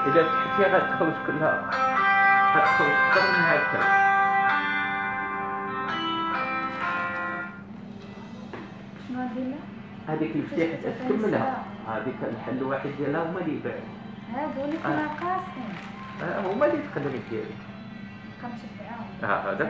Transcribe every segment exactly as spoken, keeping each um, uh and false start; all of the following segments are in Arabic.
إذا فتحتيها غتخرج كلها غتخرج أكثر من هكا. شنو غندير لها؟ هذيك اللي فتحت تكملها، هذيك الحل الواحد ديالها هما اللي يبيعوا. هادو اللي كانوا قاصحين. اه هما اللي تقدري ديري. كنشبعهم. اه هذاك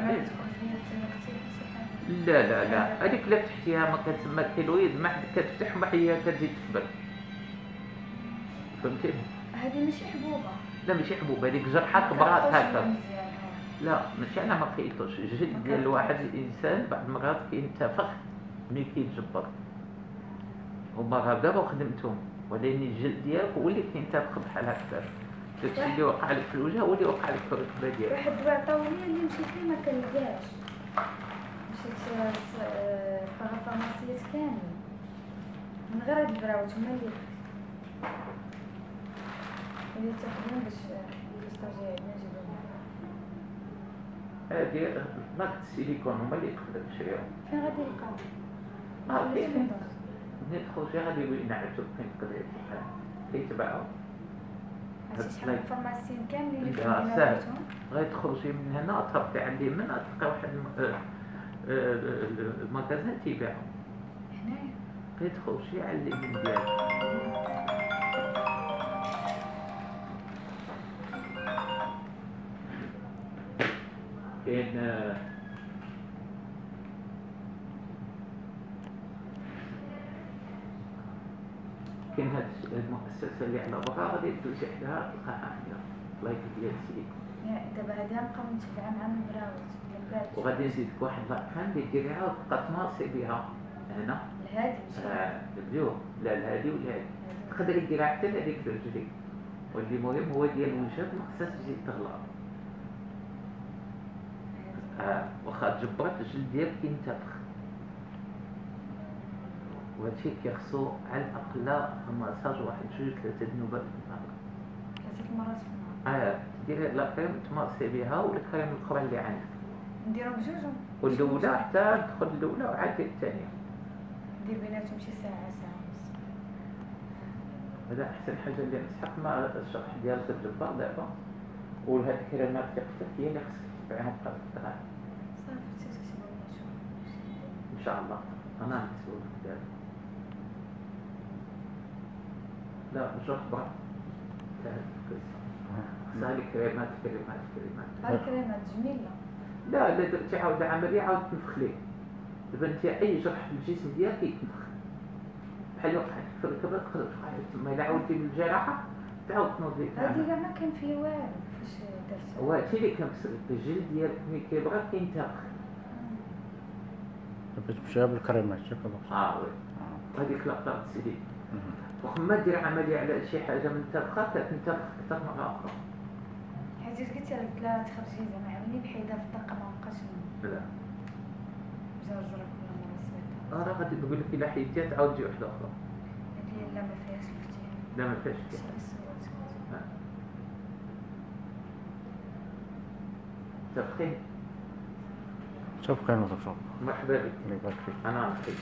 لا لا لا، هذيك اللي فتحتيها ما كتسمى كيلويد، ما حد كتفتح ما هي كتزيد تكبر. فهمتيني؟ هذه ماشي حبوبه. لا ماشي حبوبه، هذيك جرحه كبرات هكا. لا ماشي انا ما كيطوش، الجلد ديال واحد الانسان بعض المرات كينتفخ ملي كيتجبر. هما راه دابا خدمتهم، ولكن الجلد ديالك هو اللي كينتفخ بحال هكا. داكشي اللي وقع لك في الوجه هو اللي وقع لك في الركبه ديالك. واحد الدواء عطاوني اللي مشيت ليه ما كنلقاش. مشيت للفارماسيات كاملين من غير هاد البراوت هما اللي اللي تاخذهم باش تسترجع عندنا نجيبهم. هادي ماركة السيليكون هما اللي تقدر تشريهم. فين غادي نلقاو؟ اه كاين ملي تخرجي غادي ينعسوك فين تقدري تلقاهم، كيتباعو. هادشي شحال من فارماسيين كاملين اللي اه كاينين ساهل، بيتهم. غادي تخرجي من هنا تهبطي على اليمين غتلقاي واحد المكازان تيبيعو. هنايا غادي تخرجي على اليمين ديالك. كاين كاين هاد المؤسسة اللي على برا غادي تدوزي حداها تلقاها عندها لايك ديال السيليكون. دابا هادي غنبقاو متبعة مع المراوت ديال البارد. وغادي نزيدك واحد لاكان اللي ديريها وتبقى تمارسي بها هنا. الهادي ماشي اه اليوم لا الهادي والهادي تقدري ديريها حتى لهاديك برجليك، واللي مهم هو ديال الوجهك ما خصهاش تزيد تغلى. اه واخا تجبرت الجلد ديالك كينتفخ، وهادشي كيخصو على الاقل ماساج واحد جوج ثلاثة نوبات في النهار. ثلاثة مرات في النهار. اه ديري لا كريم تمارسي بها والكريم الاخرى اللي عندك. نديرو بجوج والاولى حتى تدخل الاولى وعاد الثانيه. ندير بيناتهم شي ساعة ساعة ونص. هذا احسن حاجه اللي نصحك مع الشرح ديال الجبار دابا، وهاد الكريمات اللي خصك هي اللي خصك تبيعهم قبل الدراهم. صافي تكتبوا لي نشوف. ان شاء الله انا نكتبو لك دابا. لا مش اخبار خصها لي كريمات كريمات كريمات. الكريمات جميلة. لا لا درتي عاود عمليه عاود تنفخ ليه. دابا انت اي جرح في الجسم ديالك كيتنفخ بحال اللي وقعت في الركبه تقدر توقع لك تما. الا عاودتي من الجراحه تعاود تنوض ليك. هادي كاع ما كان فيه والو فاش درتها. هو هادشي اللي كنكسر الجلد ديالك ملي كيبغى كينتفخ. باش تمشيها بالكريمات شكون؟ اه وي هذيك لاطار سيدي. وخما دير عمليه على شي حاجه منتفخه كتنتفخ اكثر مره اخرى. حيت قلت لك لا تخرجي زعما عاوني بحيدها في الطاقه ما بقاش لا مزرزره كل مره سمعتها. اه راه غادي نقول لك الا حيدتيها تعاود تجي وحده اخرى. هادي لا ما فيهاش الفتيل. لا ما فيهاش كاع. تبخين شوف كاين دكتور. مرحبا بك. الله يبارك فيك. انا نعطيك.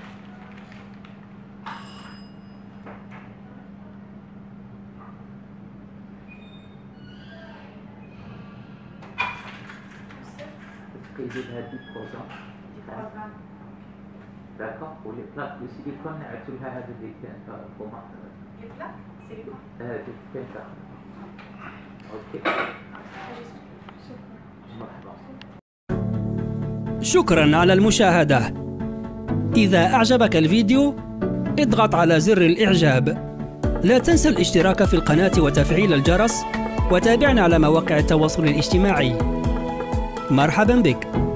كيزيد هادي الكوزون داكوغ ولي بلاك دو سيليكون نعتو لها هذا اللي كان الفومات. لي بلاك سيليكون. هادي كاين داخل. اوكي مرحبا. شكرا على المشاهدة. إذا أعجبك الفيديو اضغط على زر الإعجاب. لا تنسى الاشتراك في القناة وتفعيل الجرس، وتابعنا على مواقع التواصل الاجتماعي. مرحبا بك.